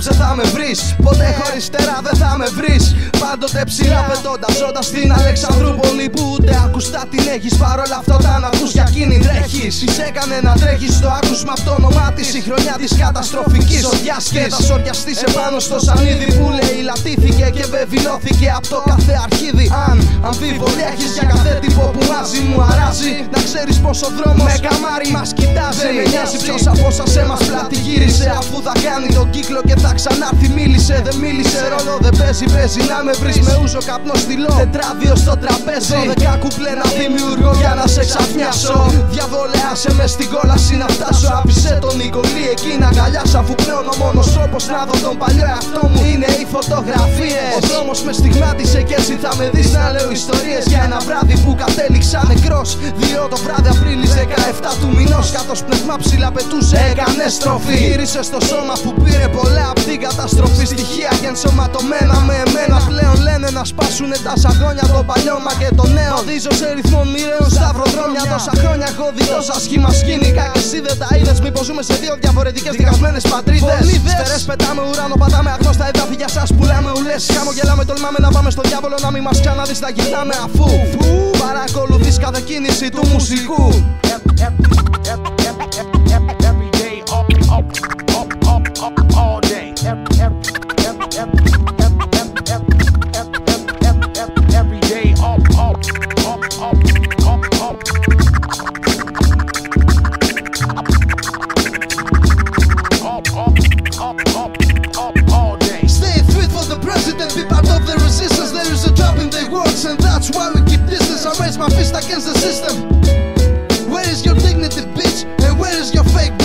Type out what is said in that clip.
απόψε θα με βρεις. Ποτέ χωρίς τέρα δεν θα με βρεις. Πάντοτε ψηλά πετώντας ζώντας στην Αλεξανδρούπολη που ούτε ακουστά την έχεις. Παρόλα αυτό όταν ακούς για εκείνη τρέχεις. Της έκανε να τρέχεις στο άκουσμα αυτό όνομά της. Η χρονιά της καταστροφικής οδιάσκης. Και θα σοριαστείς επάνω στο σανίδι που λέει λατήθηκε και βεβαιώθηκε από το κάθε αρχίδι. Αν αμφιβολία έχεις για κάθε τύπο που μάζει μου αράζει, να ξέρεις πως ο δρόμος με καμάρι μας κοιτάζει. Δεν με νοιάζει ποιος από σας εμάς πλάτη γύρισε. Αφού θα κάνει τον κύκλο και θα ξανάρθει μίλησε. Δεν μίλησε ρόλο δεν παίζει, παίζει να με βρεις με ούζο καπνό στυλό. Τετράδιο στο τραπέζι, 12 κουπλέ να δημιουργώ για να σε ξαφνιάσω. Διαβολέασε με στην κόλαση να φτάσω. Άφησε τον Νικολή εκεί να αγκαλιάσω. Αφού πλέον ο μόνος τρόπος να δω τον παλιό εαυτό μου είναι οι φωτογραφίες. Ο δρόμος με στιγμάτισε και έτσι θα με δεις να λέω ιστορίες για ένα βράδυ που κατέληξα νεκρός. 2 το βράδυ Απρίλης 17 του μηνός. Καθώς πνευμά ψηλά πετούσε έκανε στροφή. Γύρισε στο σώμα που πήρε πολλά απ' την καταστροφή. Στοιχεία και ενσωματωμένα με εμένα πλέον λένε να σπάσουνε τα σαγόνια το παλιό μα και το νέο. Παδίζω σε ρυθμό μοιραίων σταυροδρόμια. Τόσα χρόνια έχω δει τόσα σχήμα σκηνικά και εσύ δεν τα είδες. Μήπως ζούμε σε 2 διαφορετικές διχασμένες πατρίδες. Στερές πετάμε ουρανό, πατάμε αγνώστα εδάφη για σας πουλάμε ουλές. Χαμογελάμε, τολμάμε να πάμε στο διάβολο να μην μας ξαναδείς. Τα γυρνάμε αφού παρακολουθείς κάθε κίνηση του μουσικού. Every day, all day. Every day, all day. Stay fit for the president, be part of the resistance. There is a drop in their words and that's why we keep distance. I raise my fist against the system. Where is your dignity, bitch? And where is your fake